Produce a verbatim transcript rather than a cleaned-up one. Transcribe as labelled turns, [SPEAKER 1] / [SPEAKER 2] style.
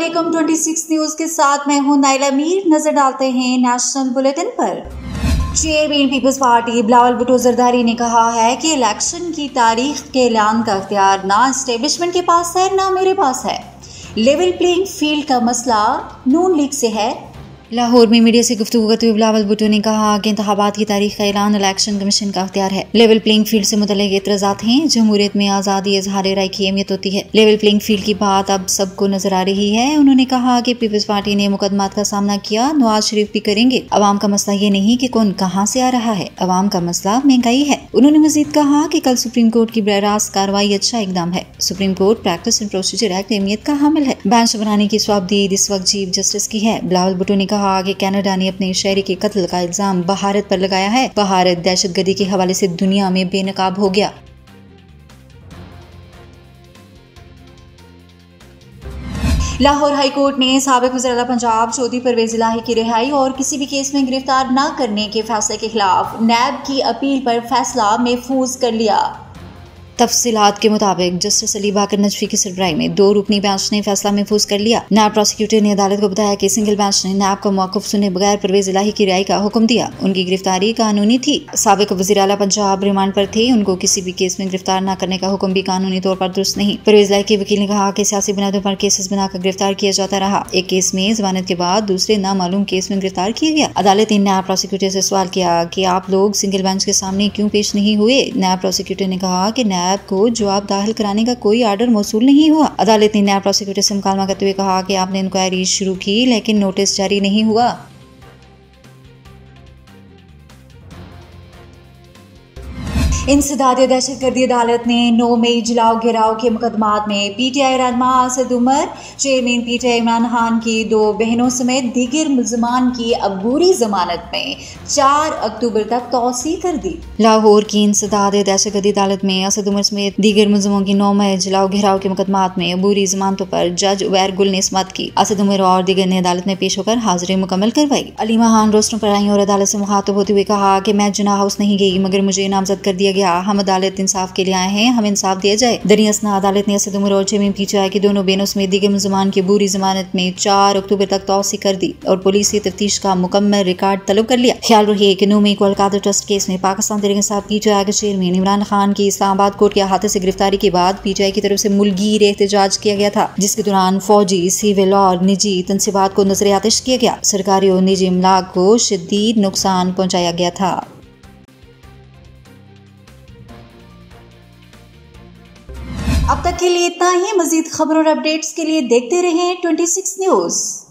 [SPEAKER 1] अस्सलामुअलैकुम। छब्बीस न्यूज के साथ मैं हूं नाइला मीर। नजर डालते हैं नेशनल बुलेटिन पर। चेयरमैन पीपल्स पार्टी बिलावल भुट्टो जरदारी ने कहा है कि इलेक्शन की तारीख के ऐलान का इख्तियार ना एस्टेब्लिशमेंट के पास है ना मेरे पास है। लेवल प्लेइंग फील्ड का मसला नून लीग से है। लाहौर में मीडिया से गुफ्तगू करते हुए बिलावल भुट्टो ने कहा कि इंतखाबात की तारीख का ऐलान इलेक्शन कमीशन का अख्तियार है। लेवल प्लेइंग फील्ड से मुतल्लिक एतराज़ात हैं। जमहूरियत में आज़ादी इज़हार राय की अहमियत होती है। लेवल प्लेइंग फील्ड की बात अब सबको नजर आ रही है। उन्होंने कहा कि पीपल्स पार्टी ने मुकदमात का सामना किया, नवाज शरीफ भी करेंगे। अवाम का मसला ये नहीं कि कौन कहाँ से आ रहा है, अवाम का मसला महंगाई है। उन्होंने मजीद कहा कि कल सुप्रीम कोर्ट की बरास्त कार्रवाई अच्छा इकदाम है। Supreme court practice and procedure act अहमियत का हामिल है। बेंच बनाने की स्वाबदीद इस वक्त चीफ जस्टिस की है। बिलावल भुट्टो ने कहा कि कनाडा ने अपने शहरी के कत्ल का इल्जाम भारत पर लगाया है। भारत दहशतगर्दी के हवाले से दुनिया में बेनकाब हो गया। लाहौर हाई कोर्ट ने साबिक वज़ीर आला पंजाब चौधरी परवेज इलाही की रिहाई और किसी भी केस में गिरफ्तार न करने के फैसले के खिलाफ नैब की अपील पर फैसला महफूज कर लिया। तफसीलात के मुताबिक जस्टिस अली बाकर नजफी की सरबराही में दो रुकनी बेंच ने फैसला महफूज कर लिया। नायब प्रोसिक्यूटर ने अदालत को बताया कि सिंगल बेंच ने नैब का मौक़िफ़ सुने बगैर परवेज इलाही की रिहाई का हुक्म दिया। उनकी गिरफ्तारी कानूनी थी। साबिक वज़ीर आला पंजाब रिमांड पर थे, उनको किसी भी केस में गिरफ्तार न करने का हुक्म भी कानूनी तौर पर दुरुस्त नहीं। परवेज इलाही के वकील ने कहा कि सियासी बुनियादों पर केसेस बनाकर गिरफ्तार किया जाता रहा। एक केस में जमानत के बाद दूसरे नामालूम केस में गिरफ्तार किया गया। अदालत ने नायब प्रोसिक्यूटर से सवाल किया कि आप लोग सिंगल बेंच के सामने क्यों पेश नहीं हुए। नायब प्रोसिक्यूटर ने कहा कि नैब को जवाब दाखिल कराने का कोई आर्डर मौसूल नहीं हुआ। अदालत ने नायब प्रोसिक्यूटर से मुकालमा करते हुए कहा कि आपने इंक्वायरी शुरू की लेकिन नोटिस जारी नहीं हुआ। इंसदाद दहशतगर्दी अदालत ने नौ मई जलाओ गिराव के मुकदमात में पीटीआई रहनुमा असद उमर, चेयरमैन पीटीआई इमरान खान की दो बहनों समेत दीगर मुल्ज़मान की अबूरी जमानत में चार अक्टूबर तक तौसी कर दी। लाहौर की इंसदाद दहशतगर्दी अदालत में असद उमर समेत दीगर मुल्ज़मों की नौ मई जलाओ घिराव के मुकदमात में अबूरी जमानतों पर जज उबैर गुल ने समाअत की। असद उमर और दीगर ने अदालत में पेश होकर हाजिरी मुकम्मल करवाई। अलीमा खान रोस्टरों पर आई और अदालत से मुखातब होते हुए कहा कि मैं जुना हाउस नहीं गई मगर मुझे नामजद कर दिया गया। हम अदालत इंसाफ के लिए आए हैं, हमें इंसाफ दिया जाए। दरियासना अदालत ने असद उमर और चेयरमैन पीटीआई की दोनों बहनों समेत दीगर मुल्ज़मान की बुरी जमानत में चार अक्टूबर तक तौसी कर दी और पुलिस की तफ्तीश का मुकम्मल रिकॉर्ड तलब कर लिया। ख्याल रहे कि नौ मई को अलकादर ट्रस्ट केस में पाकिस्तान तहरीक इंसाफ पीटीआई के चेयरमैन इमरान खान की इस्लामाबाद कोर्ट के अहाते से गिरफ्तारी के बाद पीटीआई की तरफ से मुलगीर एहतजाज किया गया था, जिसके दौरान फौजी, सिविल और निजी तनसीबात को नजर आतिश किया गया। सरकारी और निजी इमलाक को शदीद नुकसान पहुंचाया गया था। अब तक के लिए इतना ही। मजीद खबरों और अपडेट्स के लिए देखते रहें छब्बीस न्यूज।